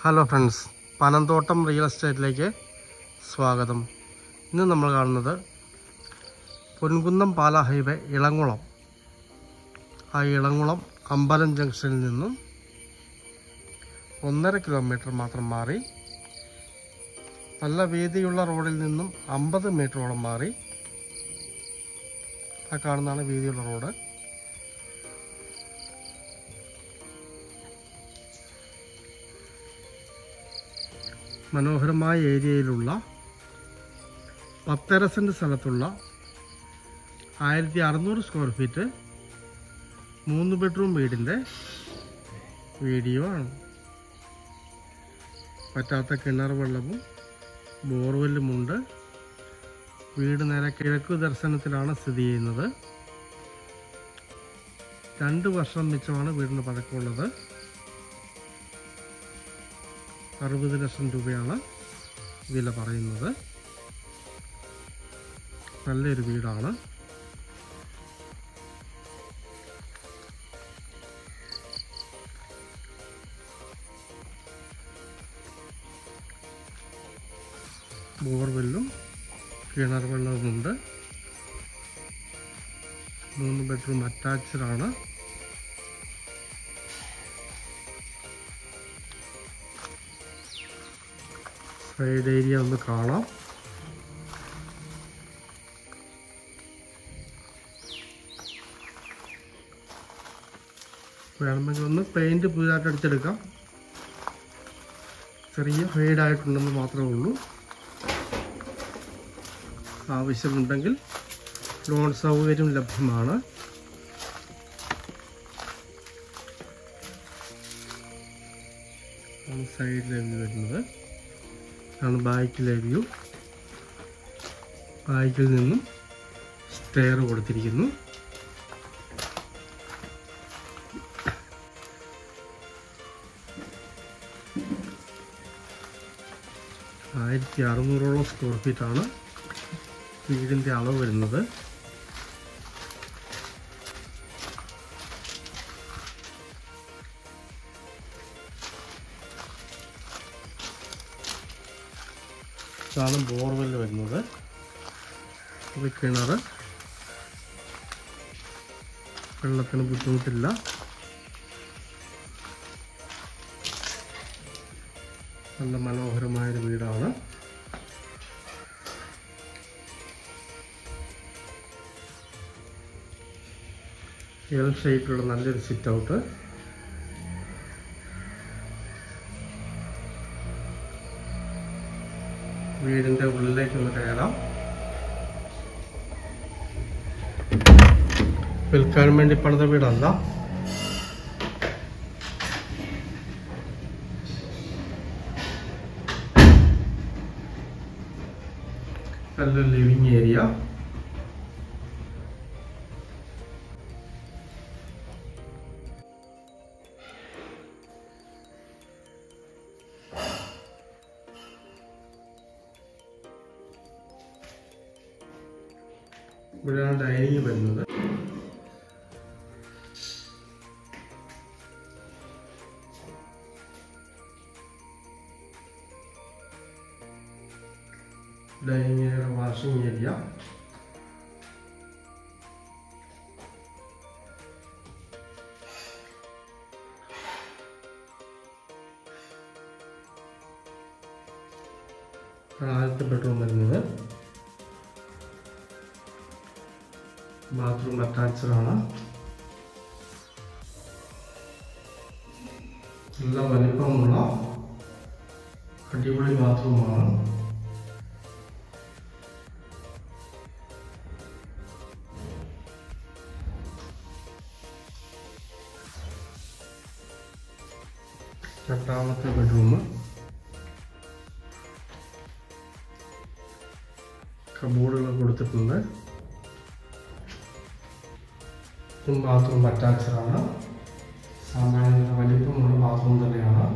Hello friends, Panamthottam real എസ്റ്റേറ്റിലേക്ക് സ്വാഗതം. ഇന്ന് നമ്മൾ കാണുന്നത് പൊൻകുന്നം പാല ഹൈവേ ഇളംകുളം. ആ ഇളംകുളം അമ്പലം ജംഗ്ഷനിൽ നിന്നും 1.5 കിലോമീറ്റർ മാത്രം മാറി, നല്ല വീതിയുള്ള റോഡിൽ നിന്നും 50 മീറ്ററോളം മാറി ആ കാണുന്നതാണ് വീതിയുള്ള റോഡ്. മനോഹരമായ ഏരിയയിലുള്ള 10.5 സെൻറ് സ്ഥലത്തുള്ള 1600 സ്ക്വയർ ഫീറ്റ് 3 ബെഡ്റൂം വീടിൻ്റെ വീഡിയോ ആണ്. പറ്റാത്ത കിണർ വെള്ളവും ബോർവെല്ലുമുണ്ട്. വീട് നേരെ കിഴക്ക് ദർശനത്തിലാണ് സ്ഥിതി ചെയ്യുന്നത്. 2 വർഷം മിച്ചമാണ് വീടിന് പഴക്കമുള്ളത്. 60 ലക്ഷം രൂപയാണ് വില പറയുന്നത്. നല്ലൊരു വീടാണ്. ബോർവെല്ലും കിണർ വെള്ളവുമുണ്ട്. 3 ബെഡ്റൂം അറ്റാച്ച്ഡ് ആണ്. സൈഡ് ഏരിയ ഒന്ന് കാണാം. വേണമെങ്കിൽ ഒന്ന് പെയിൻറ്റ് പുതിയതായിട്ട് അടിച്ചെടുക്കാം. ചെറിയ ഫെയ്ഡായിട്ടുണ്ടെന്ന് മാത്രമേ ഉള്ളൂ. ആവശ്യമുണ്ടെങ്കിൽ ലോൺ സൗകര്യം ലഭ്യമാണ്. സൈഡിലെ വ്യൂ വരുന്നത് ആണ്. ബാക്കിലെ വ്യൂ. ബാക്കിൽ നിന്നും സ്റ്റെയർ കൊടുത്തിരിക്കുന്നു. ആയിരത്തി 1600 സ്ക്വയർ ഫീറ്റാണ് വീടിൻ്റെ അളവ് വരുന്നത്. ഇതാണ് ബോർവെല്ല് വരുന്നത്. ഇത് കിണർ. വെള്ളത്തിന് ബുദ്ധിമുട്ടില്ല. നല്ല മനോഹരമായൊരു വീടാണ്. എൽ ഷേപ്പിലുള്ള നല്ലൊരു സിറ്റ് ഔട്ട്. വീടിൻ്റെ ഉള്ളിലേക്കൊന്ന് കയറാം. വിൽക്കാൻ വേണ്ടി പണിത വീടല്ല. നല്ലൊരു ലിവിങ് ഏരിയ. ഇവിടെയാണ് ഡൈനിങ് വരുന്നത്. Dining area, washing area. ആദ്യത്തെ ബെഡ്റൂം വരുന്നത്. ബാത്റൂം അറ്റാച്ച്ഡ് ആണ്. നല്ല വലിപ്പമുള്ള അടിപൊളി ബാത്റൂമാണ്. രണ്ടാമത്തെ ബെഡ്റൂം. കബോർഡുകൾ കൊടുത്തിട്ടുണ്ട്. ബാത്റൂം അറ്റാച്ച്ഡ് ആണ്. സാമാന്യ വലിപ്പമുള്ള ബാത്റൂം തന്നെയാണ്.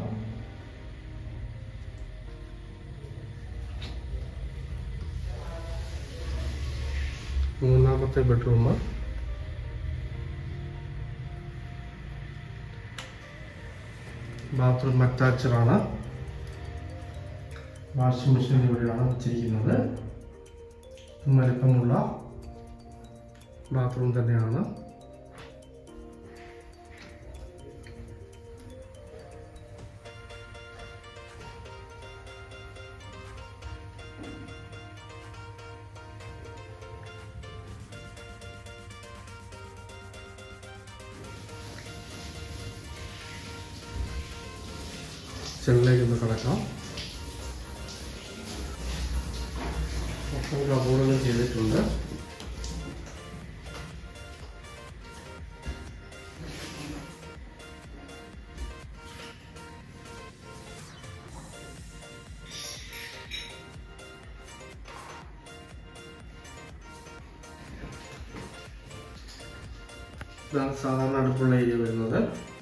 മൂന്നാമത്തെ ബെഡ്റൂം. bathroom attached ആണ്. വാഷിംഗ് മെഷീൻ ഇവിടെയാണ് വെച്ചിരിക്കുന്നത്. വലിപ്പമുള്ള ബാത്റൂം തന്നെയാണ്. ചെല്ലിലേക്ക് ഒന്ന് കിടക്കാം. കബോർഡുകൾ ചെയ്തിട്ടുണ്ട്. ഇതാണ് സാധാരണ അടുപ്പുള്ള ഏരിയ വരുന്നത്.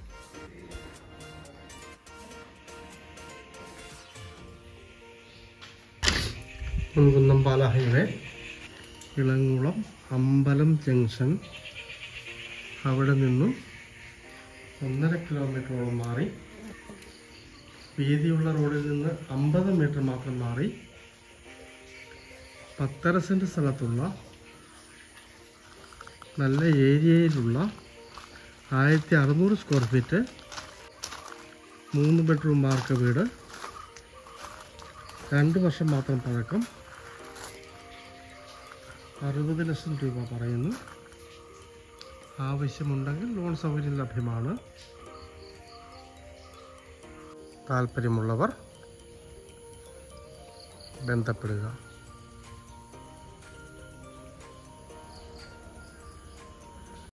കുന്നംപാല ഹൈവേ, ഇളങ്കുളം അമ്പലം ജംഗ്ഷൻ. അവിടെ നിന്നും 1.5 കിലോമീറ്ററോളം മാറി വീതിയുള്ള റോഡിൽ നിന്ന് 50 മീറ്റർ മാത്രം മാറി 10.5 സെൻറ്റ് സ്ഥലത്തുള്ള നല്ല ഏരിയയിലുള്ള 1600 സ്ക്വയർ ഫീറ്റ് 3 ബെഡ്റൂം വാർക്ക വീട്. 2 വർഷം മാത്രം പഴക്കം. 60 ലക്ഷം രൂപ പറയുന്നു. ആവശ്യമുണ്ടെങ്കിൽ ലോൺ സൗകര്യം ലഭ്യമാണ്. താല്പര്യമുള്ളവർ ബന്ധപ്പെടുക.